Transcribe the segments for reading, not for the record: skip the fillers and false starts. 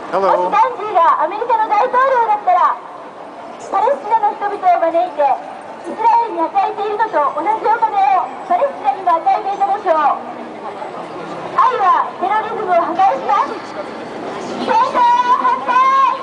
もしガンジーがアメリカの大統領だったら、パレスチナの人々を招いてイスラエルに与えているのと同じお金をパレスチナにも与えていたでしょう。愛はテロリズムを破壊します。戦争反対、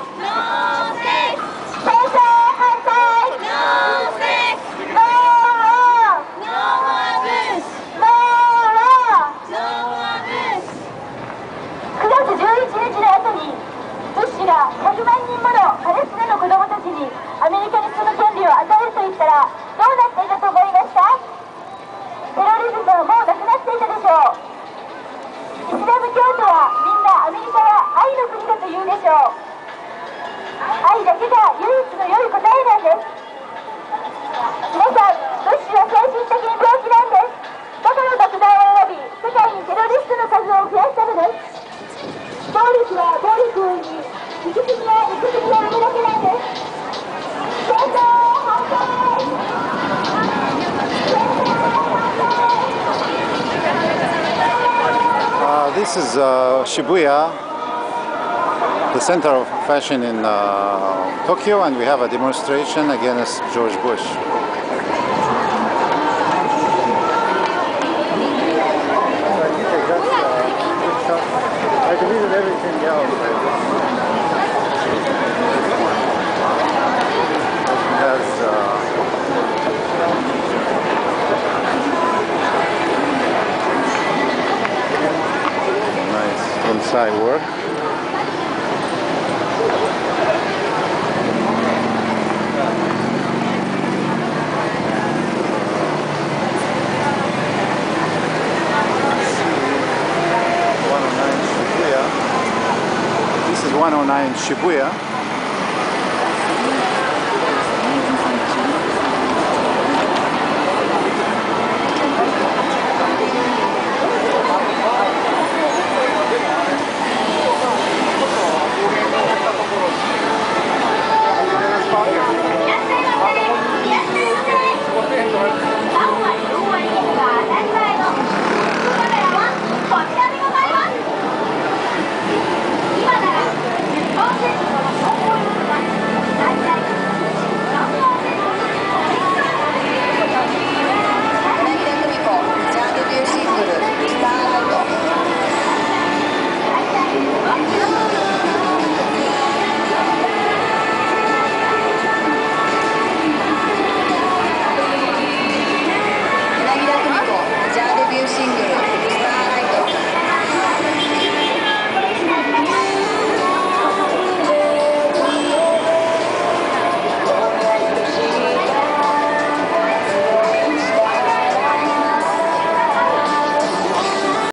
戦争反対、9月11日の後にブッシュが100万人ものパレスチナの子供たちにアメリカにその権利を与えると言ったらどうなっていたと思いました？テロリズムはもうなくなっていたでしょう。イスラム教徒はみんなアメリカは愛の国だと言うでしょう。愛だけが唯一の良い答えなんです。皆さん、ブッシュは精神的に病気なんです。だから爆弾を選び世界にテロリストの数を増やしたのです。暴力は暴力を生み、憎しみは憎しみを生むだけなんです。戦争反対、戦争反対。 This is Shibuya, the center of fashion in Tokyo, and we have a demonstration against George Bush. I deleted everything else. It has inside work. This is 109 Shibuya.